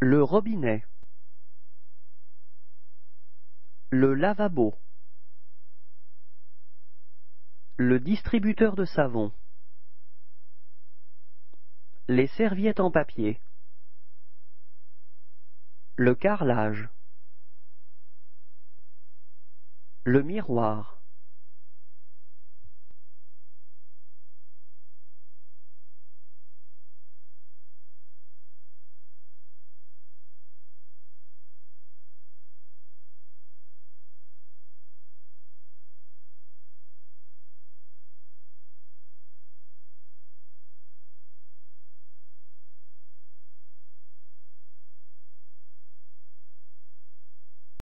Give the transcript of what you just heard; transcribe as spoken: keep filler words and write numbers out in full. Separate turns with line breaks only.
Le robinet. Le lavabo. Le distributeur de savon. Les serviettes en papier. Le carrelage. Le miroir.